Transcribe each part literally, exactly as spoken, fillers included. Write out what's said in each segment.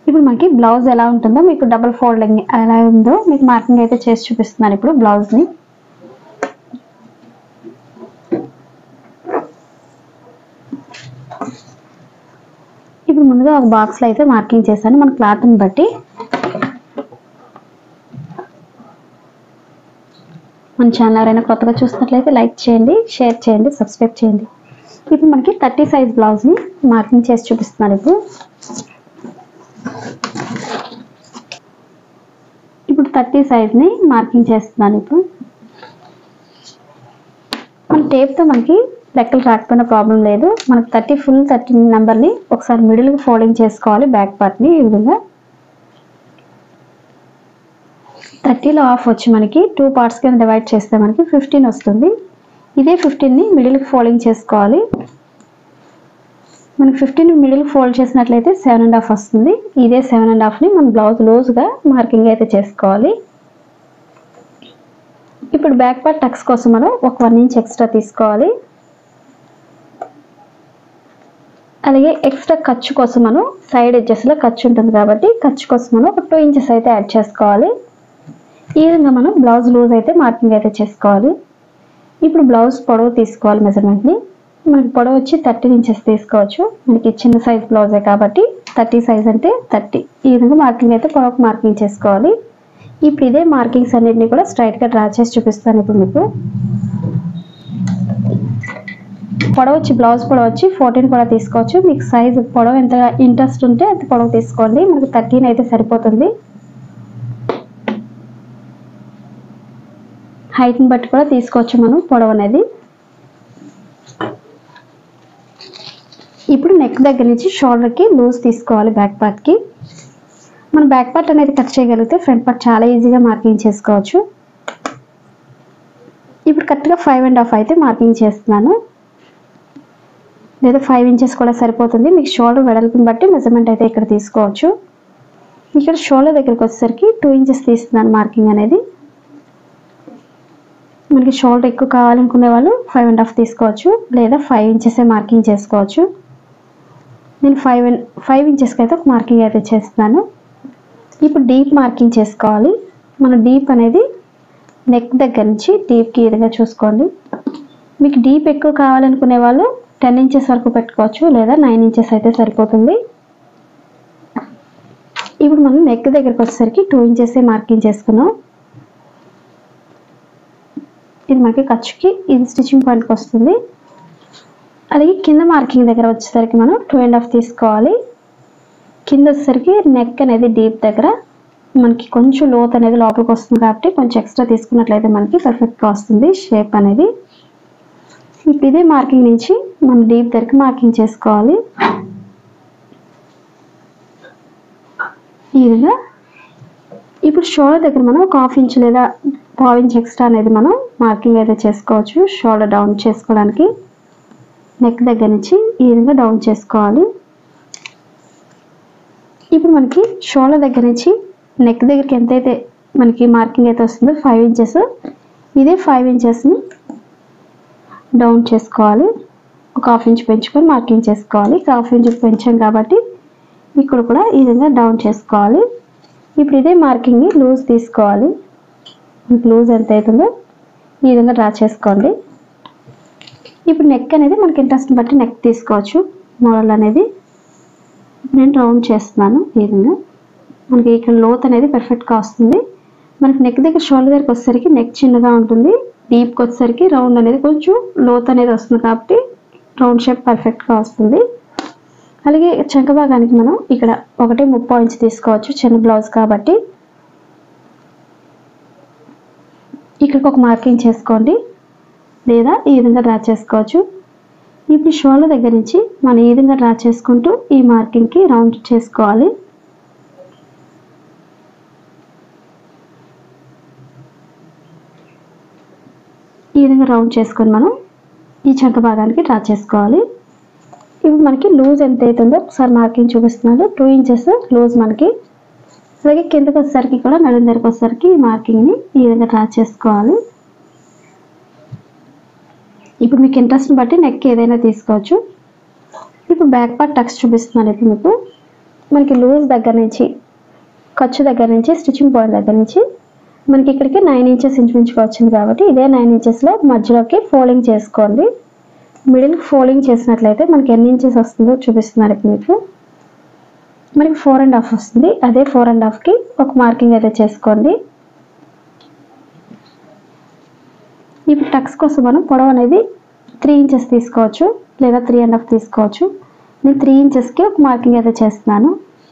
ఇప్పుడు మనకి బ్లౌజ్ ఎలా ఉంటుందో మీకు డబుల్ ఫోల్డింగ్ ఎలా ఉందో మీకు మార్కింగ్ అయితే చేసి చూపిస్తున్నాను ఇప్పుడు బ్లౌజ్ని. ఇప్పుడు ముందుగా ఒక బాక్స్లో అయితే మార్కింగ్ చేశాను మన క్లాత్ని బట్టి. మన ఛానల్ ఎవరైనా కొత్తగా చూసినట్లయితే లైక్ చేయండి, షేర్ చేయండి, సబ్స్క్రైబ్ చేయండి. ఇప్పుడు మనకి థర్టీ సైజ్ బ్లౌజ్ని మార్కింగ్ చేసి చూపిస్తున్నాను ఇప్పుడు. ఇప్పుడు థర్టీ సైజ్ని మార్కింగ్ చేస్తున్నాను ఇప్పుడు. మన టేప్తో మనకి లెక్కలు రాకపోయినా ప్రాబ్లం లేదు. మనకి థర్టీ ఫుల్ థర్టీ నెంబర్ని ఒకసారి మిడిల్కి ఫోల్డింగ్ చేసుకోవాలి బ్యాక్ పార్ట్ని. ఈ విధంగా థర్టీలో హాఫ్ వచ్చి మనకి టూ పార్ట్స్ కింద డివైడ్ చేస్తే మనకి ఫిఫ్టీన్ వస్తుంది. ఇదే ఫిఫ్టీన్ని మిడిల్కి ఫోల్డింగ్ చేసుకోవాలి. మనకి ఫిఫ్టీన్ మిడిల్కి ఫోల్డ్ చేసినట్లయితే సెవెన్ అండ్ హాఫ్ వస్తుంది. ఇదే సెవెన్ అండ్ హాఫ్ని మన బ్లౌజ్ లూజ్గా మార్కింగ్ అయితే చేసుకోవాలి. ఇప్పుడు బ్యాక్ పార్ట్ టక్స్ కోసం మనం ఒక వన్ ఇంచ్ ఎక్స్ట్రా తీసుకోవాలి. అలాగే ఎక్స్ట్రా ఖర్చు కోసం మనం సైడ్ ఎడ్జెస్లో ఖర్చు ఉంటుంది కాబట్టి ఖర్చు కోసం మనం ఒక టూ ఇంచెస్ అయితే యాడ్ చేసుకోవాలి. ఈ విధంగా మనం బ్లౌజ్ లూజ్ అయితే మార్కింగ్ అయితే చేసుకోవాలి. ఇప్పుడు బ్లౌజ్ పొడవు తీసుకోవాలి మెజర్మెంట్ని. మనకి పొడవు వచ్చి థర్టీ ఇంచెస్ తీసుకోవచ్చు. మనకి చిన్న సైజ్ బ్లౌజే కాబట్టి థర్టీ సైజ్ అంటే థర్టీ. ఈ విధంగా మార్కింగ్ అయితే పొడవుకు మార్కింగ్ చేసుకోవాలి. ఇప్పుడు ఇదే మార్కింగ్స్ అన్నింటినీ కూడా స్ట్రైట్గా డ్రా చేసి చూపిస్తాను ఇప్పుడు మీకు. పొడవు వచ్చి బ్లౌజ్ పొడవు వచ్చి ఫోర్టీన్ కూడా తీసుకోవచ్చు. మీకు సైజు పొడవు ఎంత ఇంట్రెస్ట్ ఉంటే అంత పొడవు తీసుకోండి. మనకి థర్టీన్ అయితే సరిపోతుంది. హైట్ని బట్టి కూడా తీసుకోవచ్చు మనం పొడవు అనేది. ఇప్పుడు నెక్ దగ్గర నుంచి షోల్డర్కి లూజ్ తీసుకోవాలి బ్యాక్ పార్ట్కి. మనం బ్యాక్ పార్ట్ అనేది కట్ చేయగలిగితే ఫ్రంట్ పార్ట్ చాలా ఈజీగా మార్కింగ్ చేసుకోవచ్చు. ఇప్పుడు కరెక్ట్గా ఫైవ్ అండ్ హాఫ్ అయితే మార్కింగ్ చేస్తున్నాను. లేదా ఫైవ్ ఇంచెస్ కూడా సరిపోతుంది. మీకు షోల్డర్ వెడల్పుని బట్టి మెజర్మెంట్ అయితే ఇక్కడ తీసుకోవచ్చు. ఇక్కడ షోల్డర్ దగ్గరికి వచ్చేసరికి టూ ఇంచెస్ తీస్తున్నాను మార్కింగ్ అనేది. మనకి షోల్డర్ ఎక్కువ కావాలనుకునే వాళ్ళు ఫైవ్ అండ్ హాఫ్ తీసుకోవచ్చు, లేదా ఫైవ్ ఇంచెసే మార్కింగ్ చేసుకోవచ్చు. నేను ఫైవ్ ఫైవ్ ఇంచెస్కి అయితే ఒక మార్కింగ్ అయితే చేస్తున్నాను. ఇప్పుడు డీప్ మార్కింగ్ చేసుకోవాలి. మన డీప్ అనేది నెక్ దగ్గర నుంచి డీప్కి ఈ విధంగా చూసుకోండి. మీకు డీప్ ఎక్కువ కావాలనుకునే వాళ్ళు టెన్ ఇంచెస్ వరకు పెట్టుకోవచ్చు, లేదా నైన్ ఇంచెస్ అయితే సరిపోతుంది. ఇప్పుడు మనం నెక్ దగ్గరికి వచ్చేసరికి టూ ఇంచెసే మార్కింగ్ చేసుకున్నాం. ఇది మనకి ఖర్చుకి ఇది స్టిచ్చింగ్ పాయింట్కి వస్తుంది. అలాగే కింద మార్కింగ్ దగ్గర వచ్చేసరికి మనం టూ అండ్ హాఫ్ తీసుకోవాలి. కింద వచ్చేసరికి నెక్ అనేది డీప్ దగ్గర మనకి కొంచెం లోత్ అనేది లోపలికి వస్తుంది కాబట్టి కొంచెం ఎక్స్ట్రా తీసుకున్నట్లయితే మనకి పర్ఫెక్ట్గా వస్తుంది షేప్ అనేది. ఇప్పుడు ఇదే మార్కింగ్ నుంచి మనం డీప్ దగ్గరికి మార్కింగ్ చేసుకోవాలి. ఈ విధంగా ఇప్పుడు షోల్డర్ దగ్గర మనం ఒక హాఫ్ ఇంచ్ లేదా పావు ఇంచ్ ఎక్స్ట్రా అనేది మనం మార్కింగ్ అయితే చేసుకోవచ్చు. షోల్డర్ డౌన్ చేసుకోవడానికి నెక్ దగ్గర నుంచి ఈ విధంగా డౌన్ చేసుకోవాలి. ఇప్పుడు మనకి షోల్డర్ దగ్గర నుంచి నెక్ దగ్గరికి ఎంతైతే మనకి మార్కింగ్ అయితే వస్తుందో ఫైవ్ ఇంచెస్, ఇదే ఫైవ్ ఇంచెస్ని డౌన్ చేసుకోవాలి. ఒక హాఫ్ ఇంచ్ పెంచుకొని మార్కింగ్ చేసుకోవాలి. హాఫ్ ఇంచ్ పెంచాం కాబట్టి ఇక్కడ కూడా ఈ విధంగా డౌన్ చేసుకోవాలి. ఇప్పుడు ఇదే మార్కింగ్ని లూజ్ తీసుకోవాలి. మీకు లూజ్ ఎంత అవుతుందో ఈ విధంగా డ్రా చేసుకోండి. ఇప్పుడు నెక్ అనేది మనకి ఇంట్రెస్ట్ని బట్టి నెక్ తీసుకోవచ్చు. మోడల్ అనేది నేను రౌండ్ చేస్తున్నాను. ఈ విధంగా మనకి ఇక్కడ లోత్ అనేది పర్ఫెక్ట్గా వస్తుంది. మనకి నెక్ దగ్గర షోల్డర్ దగ్గరికి వచ్చేసరికి నెక్ చిన్నగా ఉంటుంది. డీప్కి వచ్చేసరికి రౌండ్ అనేది కొంచెం లోత్ అనేది వస్తుంది కాబట్టి రౌండ్ షేప్ పర్ఫెక్ట్గా వస్తుంది. అలాగే చంక భాగానికి మనం ఇక్కడ ఒకటి ముప్పై ఇంచ్ తీసుకోవచ్చు చిన్న బ్లౌజ్ కాబట్టి. ఇక్కడికి ఒక మార్కింగ్ చేసుకోండి, లేదా ఈ విధంగా డ్రా చేసుకోవచ్చు. ఇప్పుడు షోల్డర్ దగ్గర నుంచి మనం ఈ విధంగా డ్రా చేసుకుంటూ ఈ మార్కింగ్కి రౌండ్ చేసుకోవాలి. ఈ విధంగా రౌండ్ చేసుకొని మనం ఈ చంక భాగానికి డ్రా చేసుకోవాలి. ఇప్పుడు మనకి లూజ్ ఎంత అవుతుందో ఒకసారి మార్కింగ్ చూపిస్తున్నాను. టూ ఇంచెస్ లూజ్ మనకి. అలాగే కిందకి వచ్చేసరికి కూడా నడుం దగ్గరికి వచ్చేసరికి ఈ మార్కింగ్ని ఈ విధంగా డ్రా చేసుకోవాలి. ఇప్పుడు మీకు ఇంట్రెస్ట్ని బట్టి నెక్ ఏదైనా తీసుకోవచ్చు. ఇప్పుడు బ్యాక్ పార్ట్ టక్స్ చూపిస్తున్నాను. ఇప్పుడు మీకు మనకి లూజ్ దగ్గర నుంచి ఖర్చు దగ్గర నుంచి స్టిచ్చింగ్ పాయింట్ దగ్గర నుంచి మనకి ఇక్కడికి నైన్ ఇంచెస్ ఇంచుమించుగా వచ్చింది కాబట్టి ఇదే నైన్ ఇంచెస్లో మధ్యలోకి ఫోల్డింగ్ చేసుకోండి. మిడిల్కి ఫోల్డింగ్ చేసినట్లయితే మనకి ఎన్ని ఇంచెస్ వస్తుందో చూపిస్తున్నారు ఇప్పుడు మీకు. మనకి ఫోర్ అండ్ హాఫ్ వస్తుంది. అదే ఫోర్ అండ్ హాఫ్కి ఒక మార్కింగ్ అయితే చేసుకోండి. ఇప్పుడు టక్స్ కోసం మనం పొడవు అనేది త్రీ ఇంచెస్ తీసుకోవచ్చు లేదా త్రీ అండ్ హాఫ్ తీసుకోవచ్చు. నేను త్రీ ఇంచెస్కి ఒక మార్కింగ్ అయితే చేస్తున్నాను.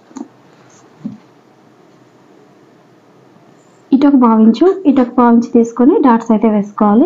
ఇటు ఒక భావించు ఇటు ఒక భావించి తీసుకొని డాట్స్ అయితే వేసుకోవాలి.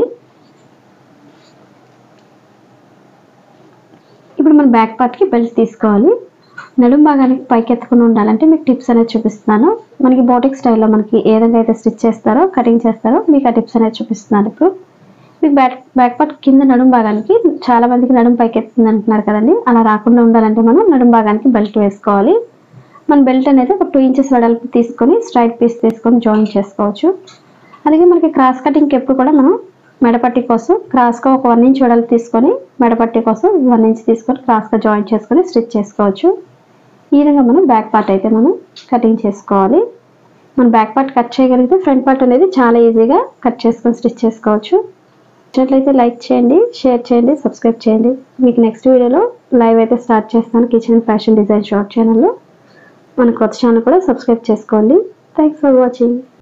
ఇప్పుడు మన బ్యాక్ పార్ట్కి బెల్ట్ తీసుకోవాలి. నడుం భాగానికి పైకి ఎత్తుకుని ఉండాలంటే మీకు టిప్స్ అనేది చూపిస్తున్నాను. మనకి బోటిక్ స్టైల్లో మనకి ఏ విధంగా అయితే స్టిచ్ చేస్తారో కటింగ్ చేస్తారో మీకు ఆ టిప్స్ అనేది చూపిస్తున్నాను. ఇప్పుడు మీకు బ్యాక్ బ్యాక్ పార్ట్ కింద నడుం భాగానికి చాలా మందికి నడుం పైకి ఎత్తుంది అంటున్నారు కదండి, అలా రాకుండా ఉండాలంటే మనం నడుం భాగానికి బెల్ట్ వేసుకోవాలి. మన బెల్ట్ అనేది ఒక టూ ఇంచెస్ వెడల్పు తీసుకొని స్ట్రైట్ పీస్ తీసుకొని జాయిన్ చేసుకోవచ్చు. అలాగే మనకి క్రాస్ కటింగ్కి ఎప్పుడు కూడా మనం మెడపట్టి కోసం క్రాస్గా ఒక వన్ ఇంచ్ వెడల్పు తీసుకొని మెడపట్టి కోసం వన్ ఇంచ్ తీసుకొని క్రాస్గా జాయిన్ చేసుకొని స్టిచ్ చేసుకోవచ్చు. ఈ విధంగా మనం బ్యాక్ పార్ట్ అయితే మనం కటింగ్ చేసుకోవాలి. మన బ్యాక్ పార్ట్ కట్ చేయగలిగితే ఫ్రంట్ పార్ట్ అనేది చాలా ఈజీగా కట్ చేసుకొని స్టిచ్ చేసుకోవచ్చు. నచ్చినట్లయితే లైక్ చేయండి, షేర్ చేయండి, సబ్స్క్రైబ్ చేయండి. మీకు నెక్స్ట్ వీడియోలో లైవ్ అయితే స్టార్ట్ చేస్తాను కిచెన్ ఫ్యాషన్ డిజైన్ షార్ట్ ఛానల్లో. మన కొత్త ఛానల్ కూడా సబ్స్క్రైబ్ చేసుకోండి. Thanks for watching.